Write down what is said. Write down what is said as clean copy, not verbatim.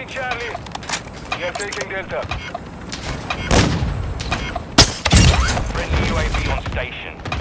Taking Charlie. We are taking Delta. Friendly UAV on station.